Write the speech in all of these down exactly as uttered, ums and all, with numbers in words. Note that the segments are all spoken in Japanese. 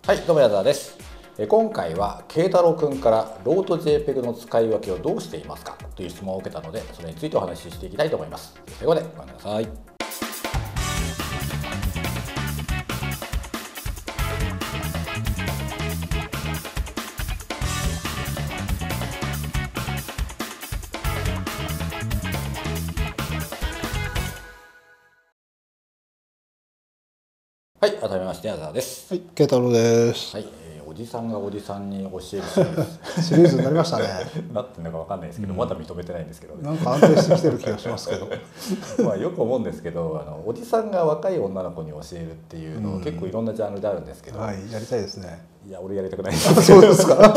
はい、どうも矢沢です。今回は慶太郎くんからローと ジェイペグ の使い分けをどうしていますかという質問を受けたので、それについてお話ししていきたいと思います。最後までご覧ください。はい、改めまして矢沢です。 はい、慶太郎です。 はい、えー、おじさんがおじさんに教えるシリーズシリーズになりましたね。 なってるのかわかんないですけど、うん、まだ認めてないんですけど、ね、 なんか安定してきてる気がしますけどまあよく思うんですけど、あのおじさんが若い女の子に教えるっていうの、うん、結構いろんなジャンルであるんですけど、 はい、やりたいですね。 いや俺やりたくないですそうですか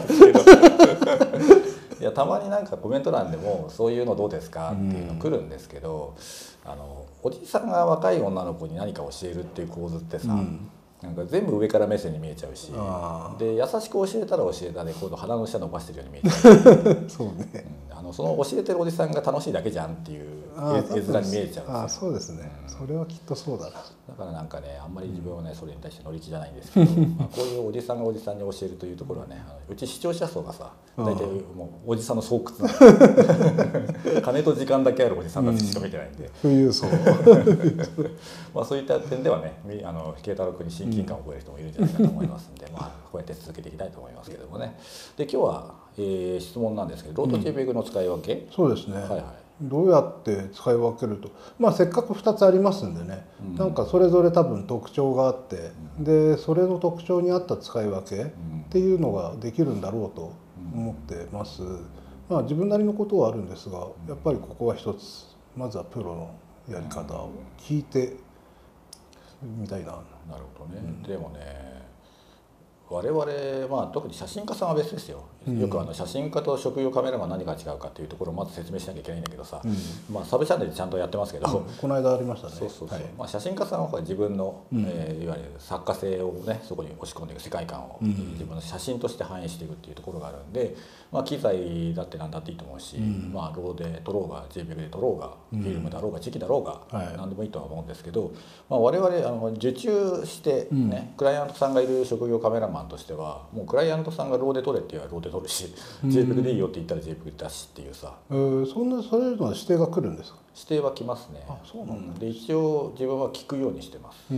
いやたまになんかコメント欄でもそういうのどうですかっていうの来るんですけど、うん、あのおじさんが若い女の子に何か教えるっていう構図ってさ、うん、なんか全部上から目線に見えちゃうし、で優しく教えたら教えたで今度鼻の下伸ばしてるように見えちゃうそうね、うん、あのその教えてるおじさんが楽しいだけじゃんっていう絵面に見えちゃうんですよ。 ああそうですね、うん、それはきっとそうだな。 だからなんかねあんまり自分はねそれに対して乗り気じゃないんですけどまあこういうおじさんがおじさんに教えるというところはね、うち視聴者層がさ大体もうおじさんの巣窟なの金と時間だけあるおじさんたちしか見てないんで、 富裕層まあそういった点ではねあの慶太郎君に親近感を覚える人もいるんじゃないかと思いますんで、まあこうやって続けていきたいと思いますけどもね。で今日は、えー、質問なんですけどローと ジェイペグ の使い分け、 うん、そうですね、はいはい、どうやって使い分けると、まあ、せっかくふたつありますんでね、うん、なんかそれぞれ多分特徴があって、うん、でそれの特徴に合った使い分けっていうのができるんだろうと思ってます。まあ、自分なりのことはあるんですが、やっぱりここは一つまずはプロのやり方を聞いてみたいな。なるほどね、うん、でもね我々、まあ、特に写真家さんは別ですよ、うん、よくあの写真家と職業カメラマン何が違うかっていうところをまず説明しなきゃいけないんだけどさ、うん、まあ、サブチャンネルでちゃんとやってますけど、うん、 この間ありましたね。 そうそうそう、はい、まあ、写真家さんは自分の、うん、えー、いわゆる作家性をねそこに押し込んでいく世界観を、うん、自分の写真として反映していくっていうところがあるんで、まあ、機材だって何だっていいと思うし、うん、まあ、ローで撮ろうが ジェイペグ で撮ろうが、うん、フィルムだろうがチェキだろうが、はい、何でもいいとは思うんですけど、まあ、我々あの受注してね、うん、クライアントさんがいる職業カメラマンとしてはもうクライアントさんがローで撮れって言えばローで撮るし、うん、ジェイペグ でいいよって言ったら ジェイペグ だしっていうさ、 えー、そんなそういうのは指定が来るんですか？ 指定は来ますね。 あ、そうなんだ。 うん、で一応自分は聞くようにしてます。うん、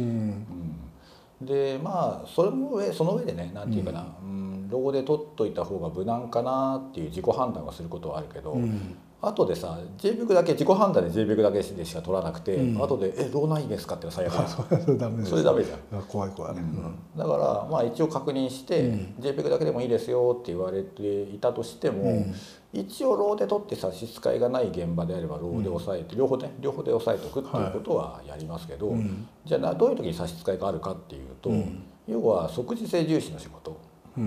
うん、でまあそれも上その上でねなんていうかな、うん、ロゴで撮っといた方が無難かなっていう自己判断をすることはあるけど、うん、後でさ ジェイペグ だけ自己判断で ジェイペグ だけでしか撮らなくて、うん、後で「えローないですか?」って最悪だ。 それダメです。 それダメじゃん。 怖い怖い、うん、 だからまあ一応確認して「うん、ジェイペグ だけでもいいですよ」って言われていたとしても、うん、一応ローで撮って差し支えがない現場であればローで押さえて、うん、両方ね両方で押さえておくっていうことはやりますけど、はい、じゃあどういう時に差し支えがあるかっていうと、うん、要は即時性重視の仕事、うんうん、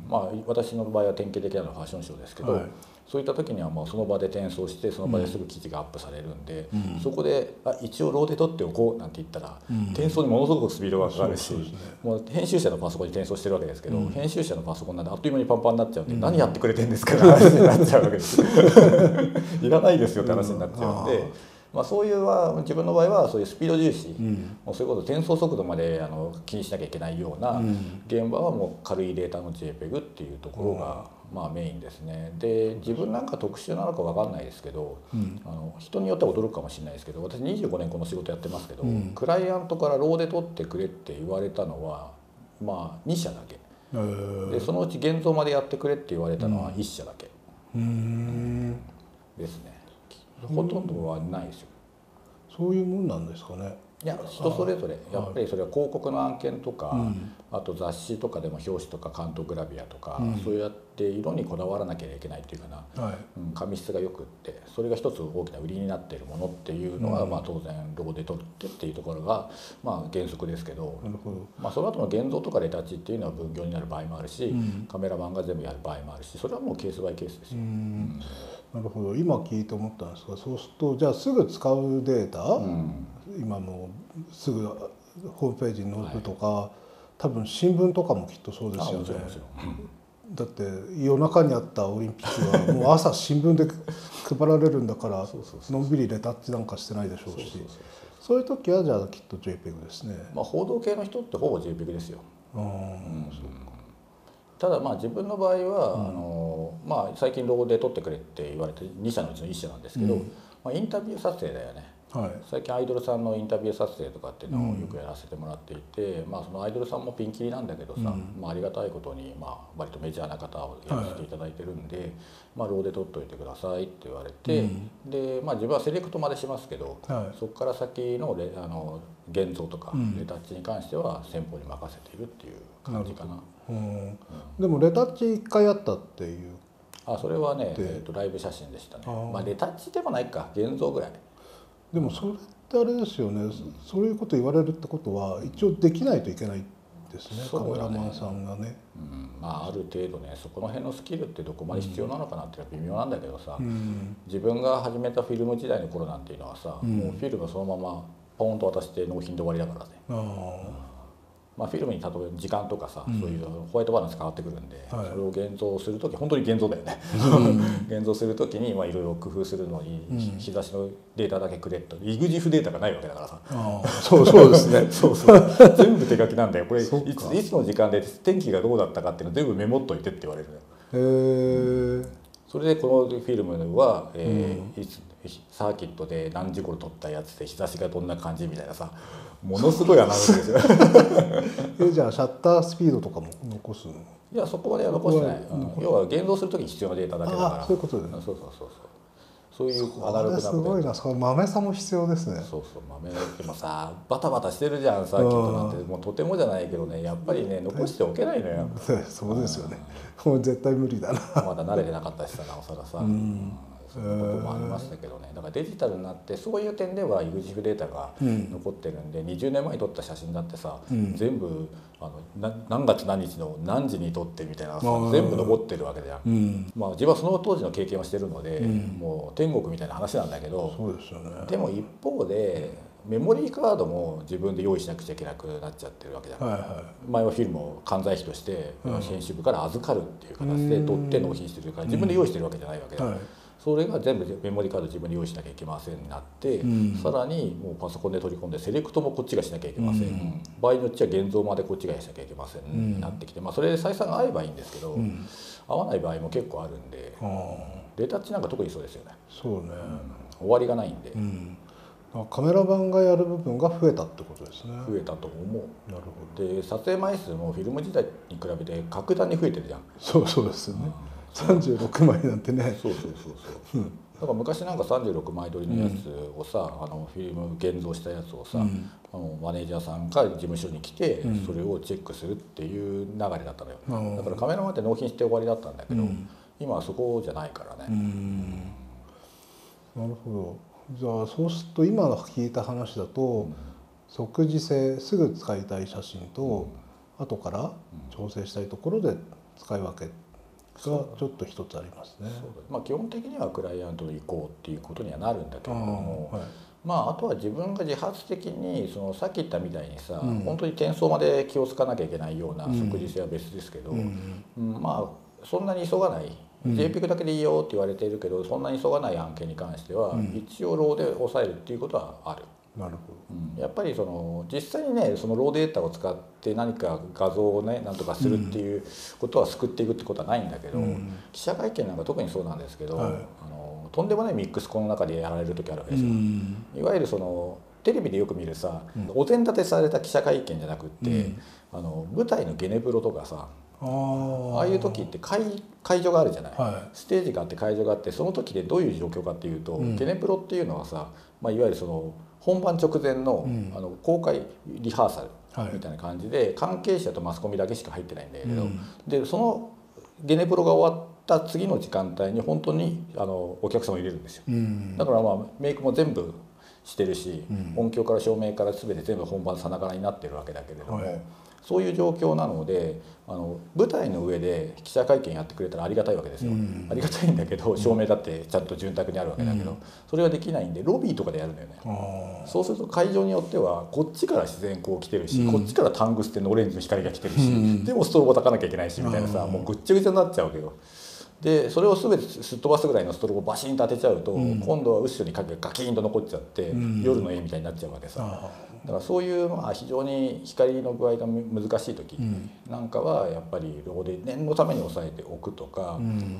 まあ私の場合は典型的なのはファッションショーですけど、はい、そういった時にはもうその場で転送してその場ですぐ記事がアップされるんで、うん、そこであ一応ローで撮っておこうなんて言ったら、うん、転送にものすごくスピードがかかるし、ね、もう編集者のパソコンに転送してるわけですけど、うん、編集者のパソコンなんであっという間にパンパンになっちゃうんで、うん、何やってくれてんですかって話になっちゃうわけですいらないですよって話になっちゃうんで、まあ、そういうは自分の場合はそういうスピード重視、うん、もうそういうこと転送速度まであの気にしなきゃいけないような現場はもう軽いデータの ジェイペグ っていうところが、まあメインですね。で自分なんか特殊なのか分かんないですけど、うん、あの人によっては驚くかもしれないですけど私にじゅうごねんこの仕事やってますけど、うん、クライアントからローで取ってくれって言われたのはまあに社だけでそのうち現像までやってくれって言われたのはいっ社だけ、うん、ですね。ほとんどはないですよ。 そういうもんなんですかね。 いや人それぞれやっぱりそれは広告の案件とか、うん、あと雑誌とかでも表紙とか関東グラビアとか、うん、そうやって色にこだわらなきゃいけないというかな、はい、うん、紙質がよくってそれが一つ大きな売りになっているものっていうのは、うん、まあ当然ロゴで撮ってっていうところがまあ原則ですけど、なるほど、まあ、その後の現像とかレタッチっていうのは分業になる場合もあるし、うん、カメラマンが全部やる場合もあるしそれはもうケースバイケースですよ。うん、 なるほど。今聞いて思ったんですがそうするとじゃあすぐ使うデータ、うん、今もうすぐホームページに載るとか、はい、多分新聞とかもきっとそうですよね。だって夜中にあったオリンピックはもう朝新聞で配られるんだからのんびりレタッチなんかしてないでしょうし、そういう時はじゃあきっと ジェイペグ ですね。 まあ報道系の人ってほぼ ジェイペグ ですよ。 あ、うん、 ただまあ自分の場合は、うん、あのまあ、最近ロゴで撮ってくれって言われてに社のうちのいっ社なんですけど、うん、まあ、インタビュー撮影だよね。はい、最近アイドルさんのインタビュー撮影とかっていうのをよくやらせてもらっていて、うん、まあ、そのアイドルさんもピンキリなんだけどさ、うん、まあ、ありがたいことに、まあ、割とメジャーな方をやらせていただいてるんで、はい、まあ、ローで撮っといてくださいって言われて、うん、で、まあ、自分はセレクトまでしますけど、はい、そこから先のレあの現像とかレタッチに関しては先方に任せているっていう感じかな。 うんうん、でもレタッチいっかいあったっていう。 あ、それはね、えーとライブ写真でしたね。あ、まあ、レタッチでもないか、現像ぐらい。 でもそれってあれですよね、そういうこと言われるってことは一応できないといけないですね、カメラマンさんがね。 うん、まあ、ある程度ね、そこの辺のスキルってどこまで必要なのかなっていうのは微妙なんだけどさ、うん、自分が始めたフィルム時代の頃なんていうのはさ、うん、もうフィルムそのままポンと渡して納品で終わりだからね。あ、まあ、フィルムに例えば時間とかさ、うん、そういうホワイトバランス変わってくるんで、はい、それを現像する時本当に現像だよね、うん、現像する時にいろいろ工夫するのに、うん、日差しのデータだけくれと、イグジフデータがないわけだからさ。 あ、そうそうですねそうそう、全部手書きなんだよこれ。いつ、いつの時間で天気がどうだったかっていうの全部メモっといてって言われるね。へえ。それでこのフィルムは、えーうん、いつサーキットで何時頃撮ったやつで日差しがどんな感じみたいなさ、ものすごいアナウンスですよえ、じゃあシャッタースピードとかも残すの？ いや、そこまでは残してない。うん、要は現像する時に必要なデータだけだから。 あ、そういうことで、ね、 そうそうそうそう。そういうアナログな。 すごいな、その豆さも必要ですね。 そうそう、豆でもさ、バタバタしてるじゃん、サーキットなんて。もうとてもじゃないけどね、やっぱりね、残しておけないのよ。 そうですよね。もう絶対無理だな。 まだ慣れてなかったしさ、なおさらさ。うん、そういうこともありましたけどね。だからデジタルになってそういう点では イグジフ データが残ってるんで、うん、にじゅうねんまえに撮った写真だってさ、うん、全部あのな何月何日の何時に撮ってみたいなさ、全部残ってるわけじゃん。うん、まあ自分はその当時の経験をしてるので、うん、もう天国みたいな話なんだけど、 そうですよね。 でも一方でメモリーカードも自分で用意しなくちゃいけなくなっちゃってるわけじゃん。はいはい、前はフィルムを管財費として編集部から預かるっていう形で取って納品してるから、自分で用意してるわけじゃないわけだ。はい、それが全部メモリーカード自分で用意しなきゃいけませんになって、うん、さらにもうパソコンで取り込んでセレクトもこっちがしなきゃいけません、うん、場合によっちゃ現像までこっちがしなきゃいけません、うん、になってきて、まあ、それで採算が合えばいいんですけど、うん、合わない場合も結構あるんで、レタッチなんか特にそうですよね。 そうね、 うん、終わりがないんで、うん、 カメラ版がやる部分が増えたってことですね。 増えたと思う。なるほど。 で撮影枚数もフィルム時代に比べて格段に増えてるじゃん。 そうそうですよね、うん、さんじゅうろくまいなんてね。 そうそうそうそう、うん、だから昔なんかさんじゅうろくまい撮りのやつをさ、うん、あのフィルム現像したやつをさ、うん、あのマネージャーさんが事務所に来て、うん、それをチェックするっていう流れだったのよ、うん、だからカメラマンって納品して終わりだったんだけど、うん、今はそこじゃないからね。うん、 なるほど。じゃあそうすると今聞いた話だと、うん、即時性すぐ使いたい写真と、うん、後から調整したいところで使い分けがちょっと一つありますね。 まあ、基本的にはクライアントの意向っていうことにはなるんだけれども、あ、はい、まあ、あとは自分が自発的にそのさっき言ったみたいにさ、うん、本当に転送まで気をつかなきゃいけないような即時性は別ですけど、うんうん、まあそんなに急がない。ジェイピージー だけでいいよって言われているけど、そんなに急がない案件に関しては、うん、一応ローで抑えるっていうことはある。 なるほど、 うん、やっぱりその実際にね、そのローデータを使って何か画像をねなんとかするっていうことは救っていくってことはないんだけど、うん、記者会見なんか特にそうなんですけど、はい、あのとんでもないミックスこの中でやられる時あるわけですよ。うん、いわゆるそのテレビでよく見るさ、うん、お膳立てされた記者会見じゃなくって、うん、あの舞台のゲネプロとかさ、ああいう時って 会, 会場があるじゃない、はい、ステージがあって会場があって、その時でどういう状況かっていうと、うん、ゲネプロっていうのはさ、まあ、いわゆるその本番直前 の,、うん、あの公開リハーサルみたいな感じで、はい、関係者とマスコミだけしか入ってないんだけど、うん、でそのゲネプロが終わった次の時間帯に本当にあのお客さんを入れるんですよ、うん、だからまあメイクも全部してるし、うん、音響から照明から全て全部本番さながらになってるわけだけれども、はい、そういう状況なので、あの舞台の上で記者会見やってくれたらありがたいわけですよ、うん、ありがたいんだけど、照明だってちゃんと潤沢にあるわけだけど、うん、それはできないんでロビーとかでやるんだよね。そうすると会場によってはこっちから自然光来てるし、うん、こっちからタングステンのオレンジの光が来てるし、うん、でもストロボ焚かなきゃいけないしみたいなさ、もうぐっちゃぐちゃになっちゃうわけど。 でそれを全てすっ飛ばすぐらいのストロボをバシンと当てちゃうと、うん、今度は後ろに影がガキンと残っちゃって、うん、夜の絵みたいになっちゃうわけさ。だからそういう、まあ、非常に光の具合が難しい時なんかはやっぱりローで念のために押さえておくとか、うん、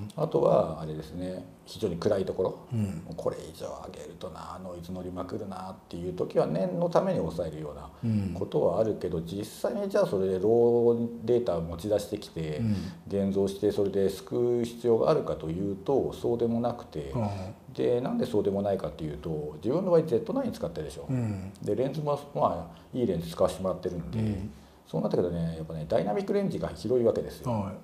あとはあれですね、非常に暗いところ、うん、これ以上上げるとなノイズ乗りまくるなっていう時は念のために抑えるようなことはあるけど、実際にじゃあそれでローデータを持ち出してきて現像してそれで救う必要があるかというとそうでもなくて、でなんでそうでもないかっていうと自分の場合 ゼットナイン 使ってるでしょ、うん、でレンズもまあいいレンズ使わせてもらってるんで、うん、そうなったけどねやっぱねダイナミックレンジが広いわけですよ、はい、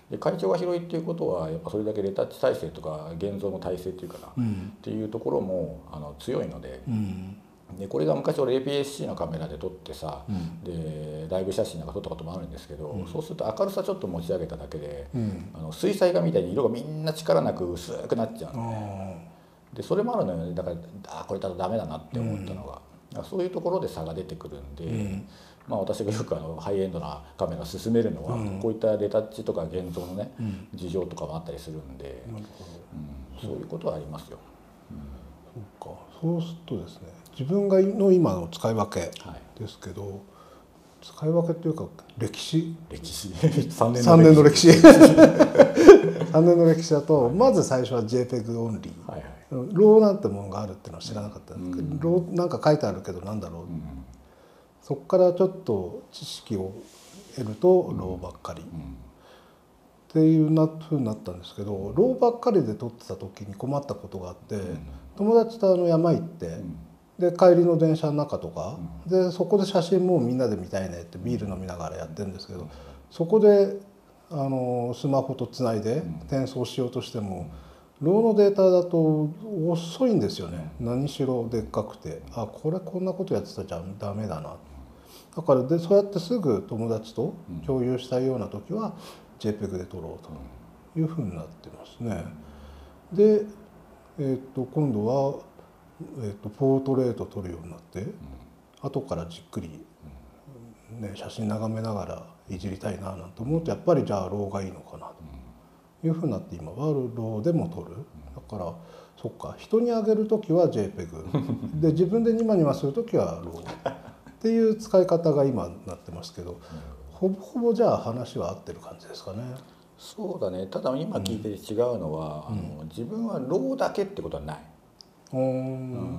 で会長が広いっていうことはやっぱそれだけレタッチ体制とか現像の体制っていうかな、うん、っていうところもあの強いので、うん、でこれが昔俺 エーピーエスシー のカメラで撮ってさ、うん、でライブ写真なんか撮ったこともあるんですけど、うん、そうすると明るさちょっと持ち上げただけで、うん、あの水彩画みたいに色がみんな力なく薄くなっちゃうんで、ね、でそれもあるのよね。だからあこれだとダメだなって思ったのが、うん、そういうところで差が出てくるんで、うん、まあ私がよくあのハイエンドなカメラを進めるのは、うん、こういったレタッチとか現像のね、うん、事情とかもあったりするんで、うん、そういうことはありますよ。 うん、そうか。そうするとですね自分がの今の使い分けですけど、はい、使い分けというか歴史歴史さんねんの歴史さんねんの歴史だと、まず最初は ジェイペグ オンリー、はいはい、ローなんてものがあるっていうのは知らなかったんですけど、うん、ローなんか書いてあるけどなんだろう、うん、そこからちょっと知識を得るとローばっかり、うんうん、っていうなふうになったんですけど、ローばっかりで撮ってた時に困ったことがあって、うん、友達とあの山行って、うん、で帰りの電車の中とか、うん、でそこで写真もみんなで見たいねってビール飲みながらやってるんですけど、そこであのスマホとつないで転送しようとしても、ローのデータだと遅いんですよね。何しろでっかくて、あこれこんなことやってたじゃダメだな。だからでそうやってすぐ友達と共有したいような時は ジェイペグ で撮ろうというふうになってますね。で、えー、と今度は、えー、とポートレート撮るようになって、後からじっくり、ね、写真眺めながらいじりたいななんて思うとやっぱりじゃあローがいいのかなというふうになって今はローでも撮る。だからそっか人にあげる時は ジェイペグ で自分でニマニマする時はローっていう使い方が今なってますけど、ほぼほぼじゃあ話は合ってる感じですかね。 そうだね。ただ今聞いて違うのは、うん、あの自分はローだけってことはない。うん、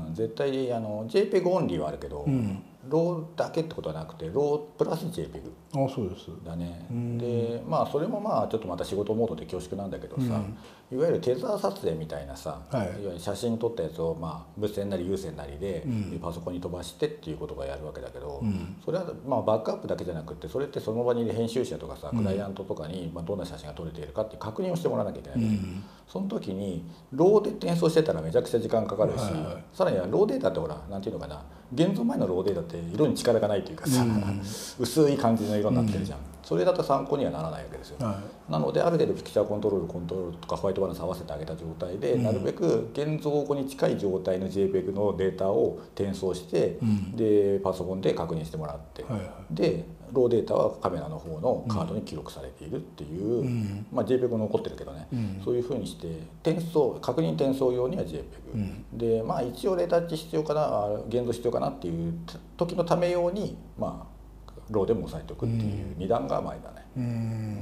絶対あの ジェイペグ オンリーはあるけど、うん、ローだけってことはなくてロープラス ジェイペグあそうですだね。でまあそれもまあちょっとまた仕事モードで恐縮なんだけどさ、うん、いわゆるテザー撮影みたいなさ、はい、いわゆる写真撮ったやつをまあ無線なり有線なりで、うん、パソコンに飛ばしてっていうことがやるわけだけど、うん、それはまあバックアップだけじゃなくてそれってその場にいる編集者とかさ、クライアントとかにまあどんな写真が撮れているかって確認をしてもらわなきゃいけない、うん、その時にローで転送してたらめちゃくちゃ時間かかるし、はいはい、さらにはローデータってほらなんていうのかな、現像前のローデータって色に力がないというかさ、うん、薄い感じの色になってるじゃん、うん、それだと参考にはならないわけですよ、はい、なのである程度ピクチャーコントロールコントロールとかホワイトバランス合わせてあげた状態で、うん、なるべく現像後に近い状態の ジェイペグ のデータを転送して、うん、でパソコンで確認してもらって、はいはい、でローデータはカメラの方のカードに記録されているっていう、うん、まあ ジェイペグ 残ってるけどね、うん、そういうふうにして転送確認転送用には ジェイペグ、うん、でまあ一応レタッチ必要かな現像必要かなっていう時のため用にまあローでも押さえておくっていう二段構えだね。うん、うん、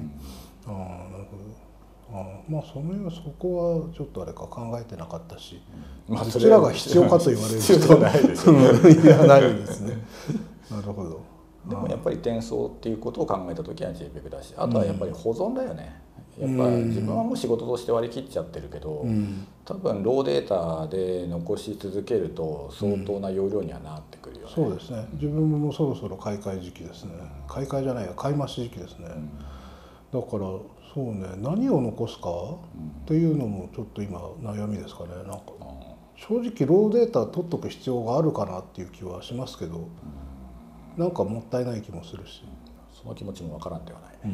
ああなるほど。あまあそのそこはちょっとあれか考えてなかったし、まあ、そちらが必要かと言われるとないですよね。 いやないですね。なるほど。 でもやっぱり転送っていうことを考えた時は ジェイペグ だし、あとはやっぱり保存だよね。やっぱ自分はもう仕事として割り切っちゃってるけど、うん、多分ローデータで残し続けると相当な容量にはなってくるよね。 そうですね。自分ももうそろそろ買い替え時期ですね。買い替えじゃないや買い増し時期ですね。うん、だからそうね、何を残すかっていうのもちょっと今悩みですかね。なんか正直ローデータ取っとく必要があるかなっていう気はしますけど、なんかもったいない気もするし、 その気持ちもわからんではないね。うん、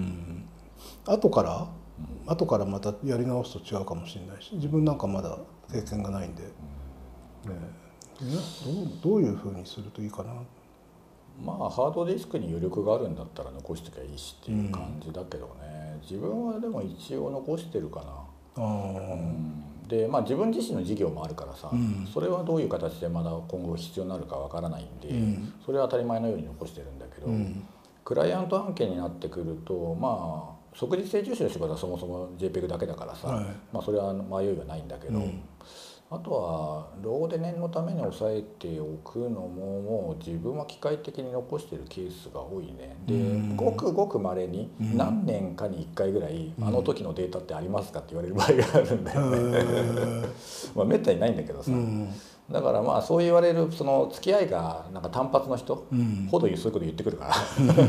後から、うん、後からまたやり直すと違うかもしれないし、自分なんかまだ経験がないんで、うんね、どう、どういうふうにするといいかな。 まあハードディスクに余力があるんだったら残してきゃいいしっていう感じだけどね、うん、自分はでも一応残してるかな。 あー、 うんでまあ、自分自身の事業もあるからさ、 うん、 それはどういう形でまだ今後必要になるかわからないんで、 うん、 それは当たり前のように残してるんだけど、 うん、 クライアント案件になってくるとまあ即日性重視の仕事はそもそも ジェイペグ だけだからさ、 はい、 まあ、それは迷いはないんだけど、 うん、 あとはローで念のために押さえておくのももう自分は機械的に残してるケースが多いね。で、 うん、 ごくごく稀にうん、 何年かにいっかいぐらい、 うん、 あの時のデータってありますかって言われる場合があるんだよね。まあめったにないんだけどさ、 うん、 だからまあそう言われるその付き合いがなんか単発の人ほどそういうこと言ってくるから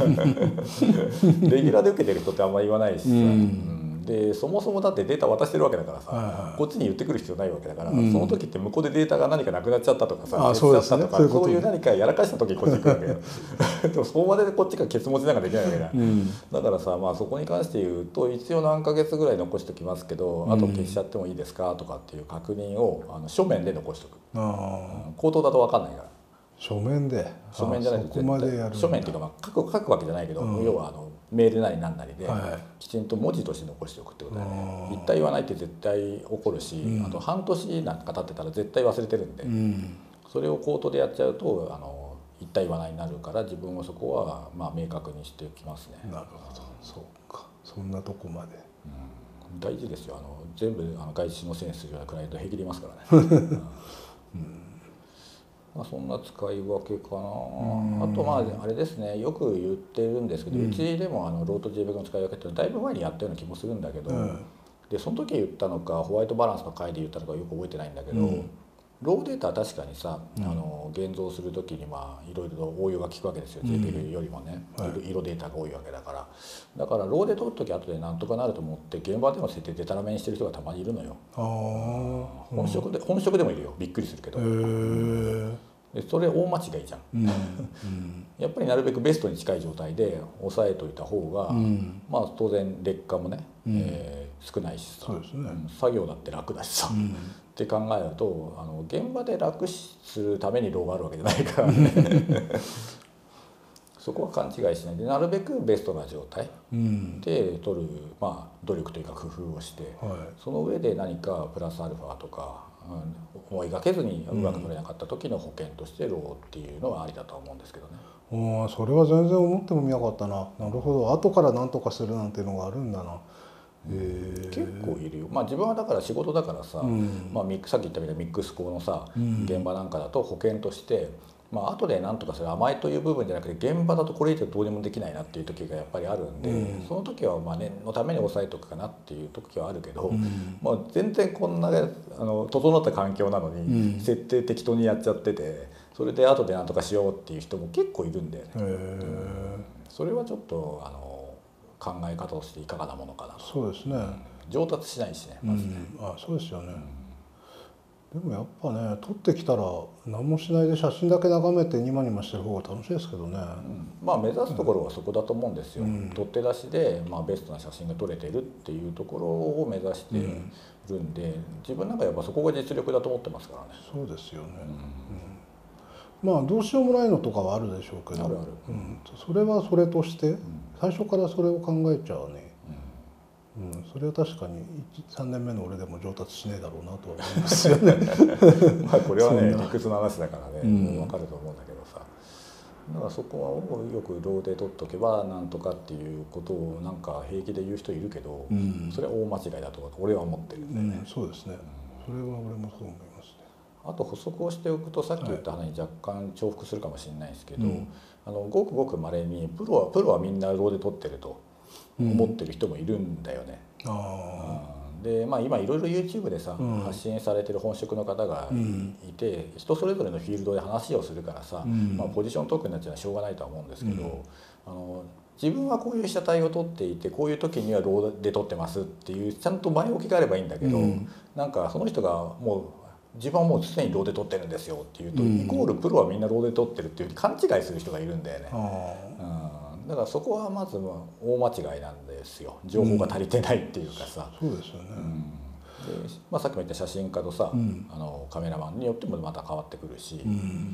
レギュラーで受けてる人ってあんまり言わないしさ、 うんうんでそもそもだってデータ渡してるわけだからさ、 はいはい、 こっちに言ってくる必要ないわけだから、 うん、 その時って向こうでデータが何かなくなっちゃったとかさ、 あ、そうですね、 消しちゃったとか、そういう何かやらかした時にこっち行くわけよでもそこまでこっちがケツ持ちなんかできないわけだ、 うん、 だからさ、まあ、そこに関して言うと一応何ヶ月ぐらい残しておきますけど、あと消しちゃってもいいですかとかっていう確認をあの書面で残しておく。 あ、 うん、口頭だと分かんないから。 書面で、 書面じゃないとそこまでやるんだ。 書面っていうか、まあ、書く書くわけじゃないけど、 うん、 要はあのメールなり何なりで、 はい、 きちんと文字として残しておくってことだよね。 うん、 一体言わないって絶対起こるし、 うん、 あと半年なんか経ってたら絶対忘れてるんで、 うん、 それを口頭でやっちゃうとあの一体言わないになるから、自分はそこはまあ明確にしておきますね。 なるほど、そうか、そんなとこまで、 うん、大事ですよ。あの全部あの外資のせいにするようなクライアントへぎりますからね、うん、まあ、そんな使い分けかな。あとまああれですね、よく言ってるんですけど、うん、うちでもあのローと ジェイペグ の使い分けってだいぶ前にやったような気もするんだけど、うん、でその時言ったのかホワイトバランスの回で言ったのかよく覚えてないんだけど、うん、ローデータは確かにさ、うん、あの現像する時にまあいろいろと応用が効くわけですよ、うん、ジェイペグ よりもね、はい、色データが多いわけだから。だからローで撮っとき後でなんとかなると思って現場での設定でたらめにしてる人がたまにいるのよ。あ、本職で本職でもいるよ、びっくりするけど。へー、でそれ大間違いじゃん、うんうん、やっぱりなるべくベストに近い状態で押さえといた方が、うん、まあ当然劣化もね、うん、えー、少ないしさ、そうですね、作業だって楽だしさ、うん、って考えるとあの現場で楽するためにローがあるわけじゃないからねそこは勘違いしないでなるべくベストな状態で取る、まあ、努力というか工夫をして、はい、その上で何かプラスアルファとかうん、思いがけずにうまく取れなかった時の保険としてローっていうのはありだと思うんですけどね。 ああ、それは全然思ってもみなかったな。なるほど、後から何とかするなんていうのがあるんだな。 へ、結構いるよ。まあ自分はだから仕事だからさ、うん、まあ、ミックさっき言ったみたいなミックス工のさ、うん、現場なんかだと保険として、まあ後で何とかする甘えという部分じゃなくて現場だとこれ以上どうにもできないなっていう時がやっぱりあるんで、うん、その時はまあ念のために抑えとくかなっていう時はあるけど、うん、まあ全然こんなあの整った環境なのに設定適当にやっちゃってて、それで後で何とかしようっていう人も結構いるんだよね。うん、それはちょっとあの考え方としていかがなものかな。 そうですね、うん、 上達しないしね、まずね、 うん、あ、そうですよね、うん、でもやっぱね、撮ってきたら何もしないで写真だけ眺めてニマニマしてる方が楽しいですけどね、うん、 まあ目指すところはそこだと思うんですよ、うん、取って出しで、まあ、ベストな写真が撮れてるっていうところを目指してるんで、うん、自分なんかやっぱそこが実力だと思ってますからね。 そうですよね、うん、まあどうしようもないのとかはあるでしょうけど、 あるある、 うん、それはそれとして、最初からそれを考えちゃうね、うん、それは確かにさんねんめの俺でも上達しねえだろうなとは思いますよねまあこれはね理屈の話だからね、うん、分かると思うんだけどさ、だからそこはよくローで取っとけばなんとかっていうことをなんか平気で言う人いるけど、うん、それは大間違いだと俺は思ってるんでね、 うん、そうですね、うん、それは俺もそう思いますね。 あと補足をしておくとさっき言った話に若干重複するかもしれないですけど、はい、あのごくごく稀にプロはプロはみんなローで取ってると思ってる人もいるんだよね。うん、あで、まあ、今いろいろ YouTube でさ、うん、発信されてる本職の方がいて、うん、人それぞれのフィールドで話をするからさ、うん、まあ、ポジショントークになっちゃうのはしょうがないとは思うんですけど、うん、あの自分はこういう被写体を撮っていてこういう時にはローで撮ってますっていうちゃんと前置きがあればいいんだけど、うん、なんかその人がもう自分はもう常にローで撮ってるんですよっていうと、うん、イコールプロはみんなローで撮ってるっていう勘違いする人がいるんだよね。うん、だからそこはまず大間違いなんですよ。情報が足りてないっていうかさ、 うん、そうですよね、うん、 でまあ、さっきも言った写真家とさ、うん、あのカメラマンによってもまた変わってくるし、うん、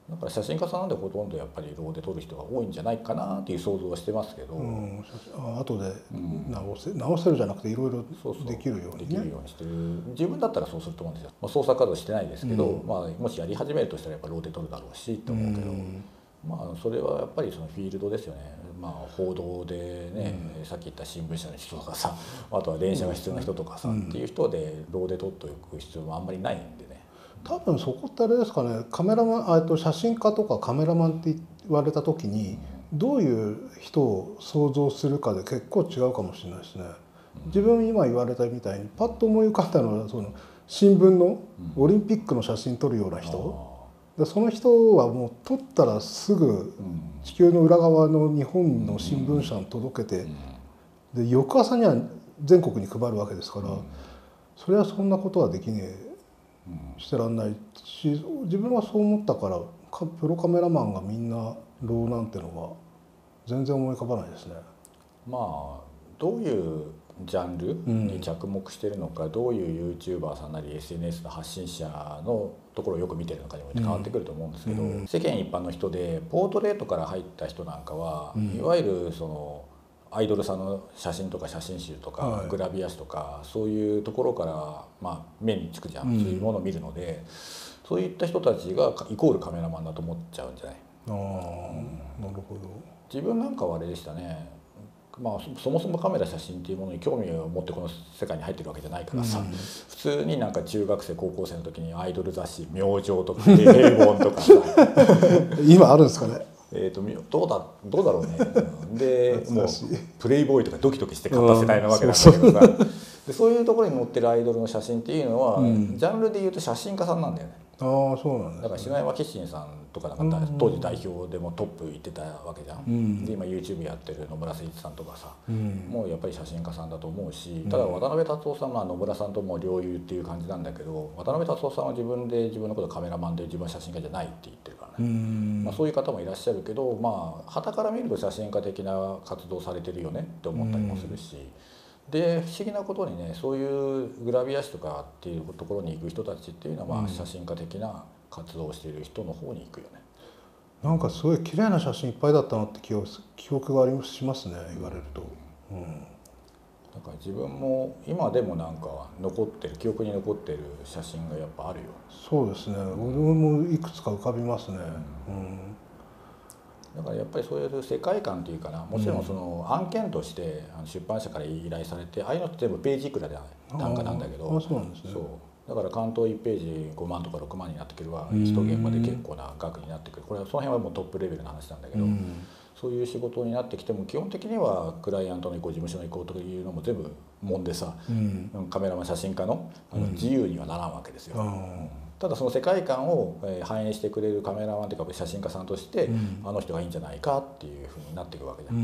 だから写真家さんなんでほとんどやっぱりローで撮る人が多いんじゃないかなっていう想像はしてますけど、 うん、あ後で直せ、うん、直せるじゃなくていろいろできるように、ね、 できるようにしてる。自分だったらそうすると思うんですよ、まあ、創作活動してないですけど、うんまあ、もしやり始めるとしたらやっぱローで撮るだろうしと思うけど、うん、まあそれはやっぱりそのフィールドですよね。まあ、報道でね、うん、さっき言った新聞社の人とかさ、あとは電車が必要な人とかさ、うん、っていう人でローで撮っておく必要もあんまりないんでね。 多分そこってあれですかね、カメラマン、あと写真家とかカメラマンって言われた時にどういう人を想像するかで結構違うかもしれないですね。自分今言われたみたいにパッと思い浮かんだのはその新聞のオリンピックの写真撮るような人、でその人はもう撮ったらすぐ地球の裏側の日本の新聞社に届けて、で翌朝には全国に配るわけですから、それはそんなことはできねえしてらんないし、自分はそう思ったからプロカメラマンがみんなローなんてのが全然思い浮かばないですね。 まあどういうジャンルに着目しているのか、うん、どういう YouTuber さんなり エスエヌエス の発信者のところをよく見てるのかにも変わってくると思うんですけど、うん、世間一般の人でポートレートから入った人なんかは、うん、いわゆるそのアイドルさんの写真とか写真集とか、はい、グラビア誌とかそういうところから、まあ、目につくじゃん、うん、そういうものを見るので、そういった人たちがイコールカメラマンだと思っちゃうんじゃない。 あ、うん、なるほど。 自分なんかはあれでしたね。まあ、そもそもカメラ写真っていうものに興味を持ってこの世界に入ってるわけじゃないからさ、うん、普通になんか中学生高校生の時にアイドル雑誌「明星」とか「平凡」とかさ今あるんですかね。 えとどうだどうだろうね。でもうプレイボーイとかドキドキして買った世代なわけなんだけどさ、でそういうところに載ってるアイドルの写真っていうのは、うん、ジャンルでいうと写真家さんなんだよね。 ああ、そうなんですね。 だから篠山紀信さんとかなんか当時代表でもトップ行ってたわけじゃん、うん、で今 YouTube やってる野村誠一さんとかさ、うん、もうやっぱり写真家さんだと思うし、ただ渡辺達夫さんは野村さんとも両友っていう感じなんだけど、渡辺達夫さんは自分で自分のことカメラマンで自分は写真家じゃないって言ってるからね、うん、まあ、そういう方もいらっしゃるけど、まあ傍から見ると写真家的な活動されてるよねって思ったりもするし、で不思議なことにね、そういうグラビア誌とかっていうところに行く人たちっていうのは、まあ、写真家的な活動をしている人の方に行くよね。 なんかすごい綺麗な写真いっぱいだったなって記憶、記憶がありしますね、言われると。うん、 だから自分も今でもなんか残ってる、記憶に残ってる写真がやっぱあるよ。 そうですね、俺もいくつか浮かびますね。うん、 だからやっぱりそういう世界観というかな、もちろんその案件として出版社から依頼されて、ああいうのって全部ページいくらで単価なんだけど、 あ、そうなんですね。そうだから関東いちページごまんとかろくまんになってくるわ、一現場で結構な額になってくる。これはその辺はもうトップレベルの話なんだけど、そういう仕事になってきても基本的にはクライアントの意向、事務所の意向というのも全部もんでさ、うん、カメラマン写真家のあの自由にはならんわけですよ。うん、ただその世界観を反映してくれるカメラマンというか写真家さんとして、うん、あの人がいいんじゃないかっていうふうになっていくわけじゃん。うん、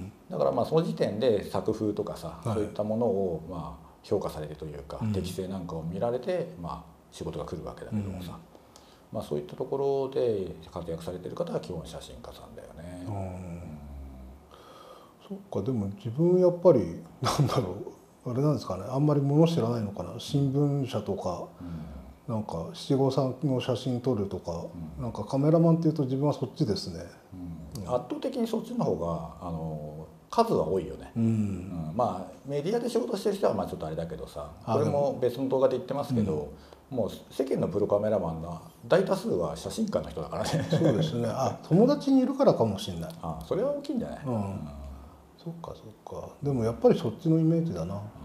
だからまあその時点で作風とかさ、はい、そういったものをまあ評価されるというか、うん、適性なんかを見られて、まあ、仕事が来るわけだけどもさ、うん、まあ、そういったところで活躍されてる方は基本写真家さんだよね。うん、 そっか。でも自分やっぱりなんだろう、あれなんですかね、あんまり物知らないのかな。新聞社とか、うん、なんか七五三の写真撮るとか、うん、なんかカメラマンっていうと自分はそっちですね。 うんうん、圧倒的にそっちの方があの数は多いよね。うん、うん、まあメディアで仕事してる人はまあちょっとあれだけどさ、これも別の動画で言ってますけど、うん、もう世間のプロカメラマンの大多数は写真家の人だからね。 そうですね。あ、友達にいるからかもしれない。 あ、それは大きいんじゃない。うん、うん、 そっかそっか。でもやっぱりそっちのイメージだな。うん、うん、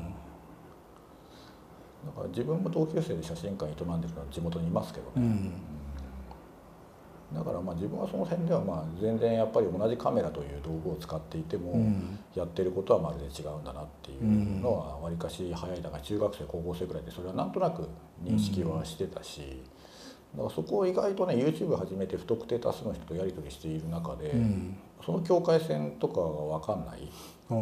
だから自分も同級生で写真館営んでるのは地元にいますけどね。うん、だからまあ自分はその辺ではまあ全然やっぱり同じカメラという道具を使っていてもやってることはまるで違うんだなっていうのはわりかし早いだから中学生高校生くらいでそれはなんとなく認識はしてたし、だからそこを意外とね YouTube 始めて不特定多数の人とやり取りしている中でその境界線とかが分かんないうん、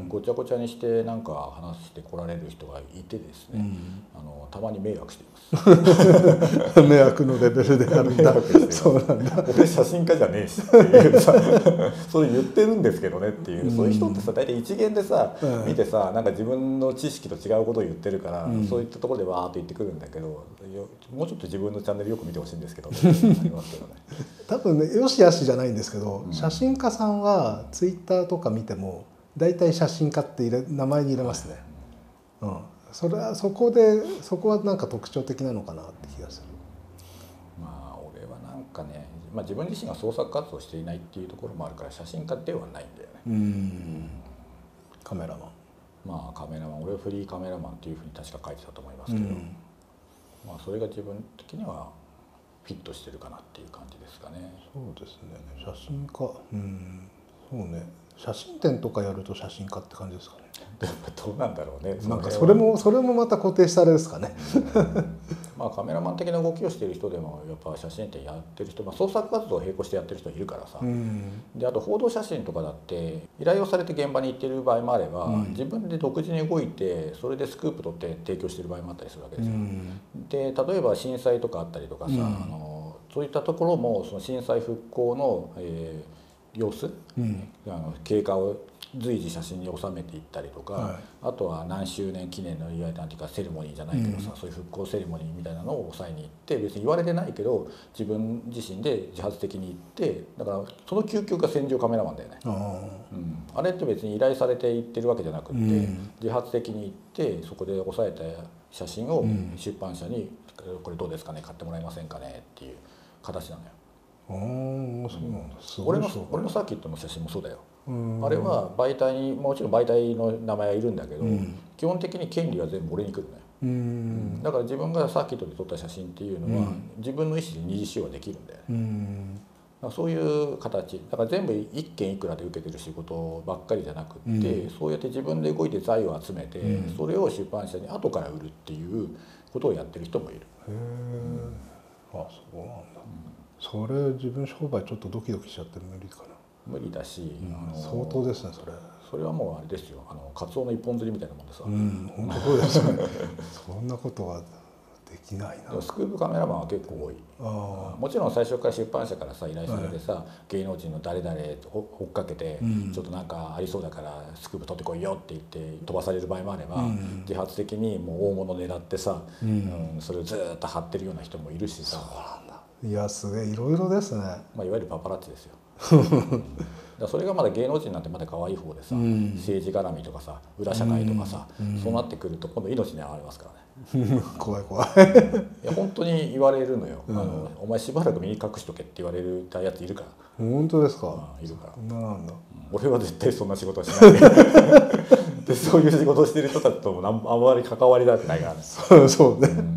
ごちゃごちゃにしてなんか話してこられる人がいてですね、うん、あのたまに迷惑しています迷惑のレベルであるんだそうなんだ俺写真家じゃねえしっていうさそれ言ってるんですけどねっていう、うん、そういう人ってさ大体一元でさ、うん、見てさなんか自分の知識と違うことを言ってるから、うん、そういったところでわーっと言ってくるんだけどもうちょっと自分のチャンネルよく見てほしいんですけどありますけどね多分ねよしあしじゃないんですけど、うん、写真家さんはツイッターとか見ても大体写真家って入れ名前に入れますね、はい、うん、それはそこでそこはなんか特徴的なのかなって気がする。 まあ俺はなんかね、まあ、自分自身が創作活動していないっていうところもあるから写真家ではないんだよね。 うん、カメラマン、 まあカメラマン俺はフリーカメラマンっていうふうに確か書いてたと思いますけど、うん、まあそれが自分的にはフィットしてるかなっていう感じですかね。 そうですね、写真家、うん、そうね、写真展とかやると写真家って感じですかね。 どうなんだろうね。 なんかそれもそれもまた固定したあれですかね。 まあカメラマン的な動きをしている人でもやっぱ写真展やってる人、まあ、創作活動を並行してやってる人いるからさ、うん、であと報道写真とかだって依頼をされて現場に行ってる場合もあれば、うん、自分で独自に動いてそれでスクープ取って提供してる場合もあったりするわけですよ。うん、で例えば震災とかあったりとかさ、うん、あのそういったところもその震災復興の、えー、様子、うん、あの経過を随時写真に収めていったりとか、はい、あとは何周年記念のいわゆるなんていうかセレモニーじゃないけどさ、うん、そういう復興セレモニーみたいなのを抑えに行って別に言われてないけど自分自身で自発的に行ってだからその究極が戦場カメラマンだよね。あ、うん、あれって別に依頼されて行ってるわけじゃなくって、うん、自発的に行ってそこで抑えた写真を出版社に、うん、これどうですかね買ってもらえませんかねっていう形なのよ。 ああ、そうなんだ。すごい。俺の俺のサーキットの写真もそうだよ。あれは媒体にもちろん媒体の名前はいるんだけど、うん、基本的に権利は全部俺に来るのよ。うん、だから自分がサーキットで撮った写真っていうのは、うん、自分の意思で二次使用できるんだよね。うん、だからそういう形だから全部一件いくらで受けてる仕事ばっかりじゃなくって、うん、そうやって自分で動いて財を集めて、うん、それを出版社に後から売るっていうことをやってる人もいる。へえ、うん、あ、そうなんだ。うん、それ自分商売ちょっとドキドキしちゃって無理かな。 無理だし、 うん、あの相当ですねそれ。 それはもうあれですよ、あのカツオの一本釣りみたいなもんでさ、 うん、本当そうですよねそんなことはできないな。 スクープカメラマンは結構多い。あ、もちろん最初から出版社からさ依頼されてさ、はい、芸能人の誰々追っかけて、うん、ちょっとなんかありそうだからスクープ取ってこいよって言って飛ばされる場合もあれば、うん、自発的にもう大物狙ってさ、うんうん、それをずっと張ってるような人もいるしさ。 そうなんだ。いやすげえいろいろですね。 まあ、いわゆるパパラッチですよだそれがまだ芸能人なんてまだ可愛い方でさ、うん、政治絡みとかさ裏社会とかさ、うん、そうなってくると今度命に関わりますからね怖い怖いいや本当に言われるのよ、うん、あのお前しばらく耳隠しとけって言われるやついるから。 本当ですか。 うん、いるから。 そんななんだ、 うん、俺は絶対そんな仕事はしないでそういう仕事をしてる人たちともあんまり関わりだってないからねそうそうね、うん、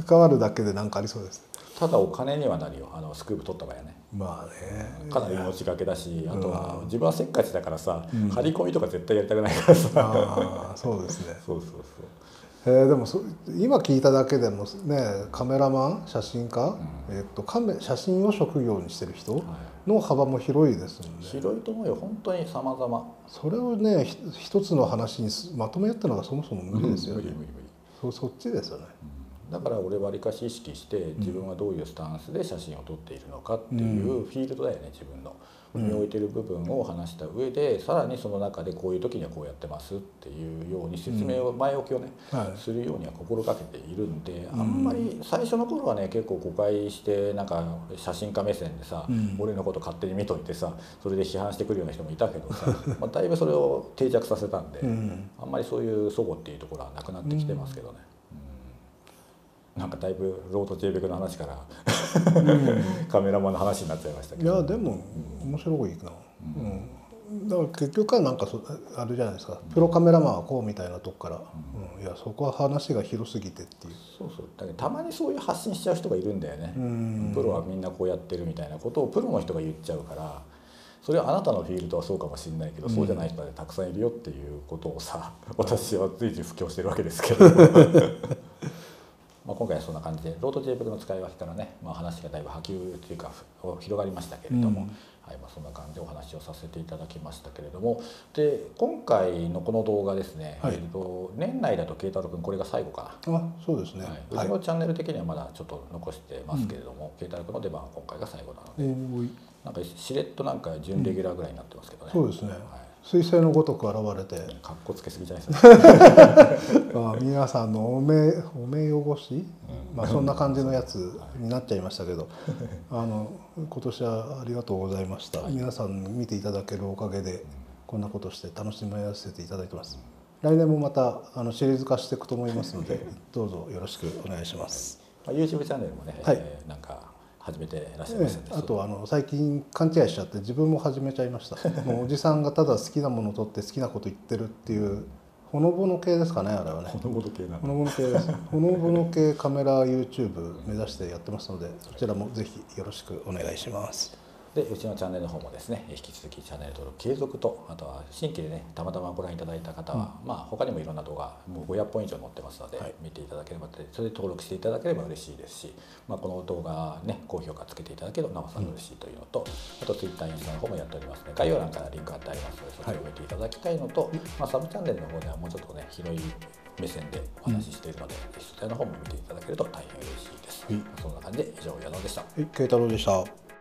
関わるだけで何かありそうです。 ただお金にはなるよ、あのスクープ取った場合はね。 まあね、 かなり命がけだし、あとは自分はせっかちだからさ、うん、張り込みとか絶対やりたくないからさ。 あ、そうですねそうそうそう。 えー、でもそ今聞いただけでもね、カメラマン写真家、うん、えー、っとカメ写真を職業にしてる人の幅も広いですもんね。 広いと思うよ本当に様々。 それをね一つの話にまとめようってのがそもそも無理ですよね。 うん、無理無理無理。 そそっちですよね。 うん、だから俺はわりかし意識して自分はどういうスタンスで写真を撮っているのかっていうフィールドだよね、自分の。に置いてる部分を話した上で、さらにその中でこういう時にはこうやってますっていうように説明を前置きをね、うん、はい、するようには心がけているんで、あんまり最初の頃はね結構誤解してなんか写真家目線でさ、うん、俺のこと勝手に見といてさそれで批判してくるような人もいたけどさまあだいぶそれを定着させたんで、うん、あんまりそういう齟齬っていうところはなくなってきてますけどね。うん、なんかだいぶロード ジェイペグ の話からカメラマンの話になっちゃいましたけど。 いやでも面白いな。うん、だから結局はなんかそあれじゃないですか、プロカメラマンはこうみたいなとこから、うん、いやそこは話が広すぎてっていう。 そうそう、だけどたまにそういう発信しちゃう人がいるんだよね。プロはみんなこうやってるみたいなことをプロの人が言っちゃうから、それはあなたのフィールドはそうかもしれないけど、うん、そうじゃない人はたくさんいるよっていうことをさ私は随時布教してるわけですけどままあ、今回はそんな感じでロード ジェイペグ の使い分けからね、まあ、話がだいぶ波及というか広がりましたけれども、うん、はい、まあ、そんな感じでお話をさせていただきましたけれども、で今回のこの動画ですね、はい、えー、と年内だと慶太郎君これが最後かな。 あ、そうですね、 はい、うちのチャンネル的にはまだちょっと残してますけれども、慶太郎君の出番は今回が最後なので、うん、なんかしれっとなんか準レギュラーぐらいになってますけどね、 うん、そうですね、はい、彗星のごとく現れてかっこつけすぎじゃないですかまあ皆さんのお目お目汚し、うん、まあそんな感じのやつになっちゃいましたけどあの今年はありがとうございました、はい、皆さんに見ていただけるおかげでこんなことして楽しませていただいてます。来年もまたあのシリーズ化していくと思いますのでどうぞよろしくお願いします、 はい、まあ、YouTube チャンネルもね、はい、えー、なんか始めていらっしゃいますので、 ええ、あとあの最近勘違いしちゃって自分も始めちゃいましたもうおじさんがただ好きなものを取って好きなこと言ってるっていうほのぼの系ですかね、あれはね。 ほのぼの系なほのぼの系です。ほのぼの系カメラ YouTube 目指してやってますので、そちらもぜひよろしくお願いします。 でうちのチャンネルの方もですね、引き続きチャンネル登録継続と、あとは新規でねたまたまご覧いただいた方は、うん、まあ他にもいろんな動画もうごひゃっぽん以上載ってますので、はい、見ていただければ、それで登録していただければ嬉しいですし、まあ、この動画ね高評価つけていただけるとなおさら嬉しいというのと、うん、あと Twitter、インスタの方もやっておりますので、概要欄からリンク貼ってありますので、そちらを見ていただきたいのと、はい、まあ、サブチャンネルの方ではもうちょっとね広い目線でお話ししているので、うん、そちらの方も見ていただけると大変嬉しいです。はい、そんな感じで以上矢野でした。 はい、慶太郎でした。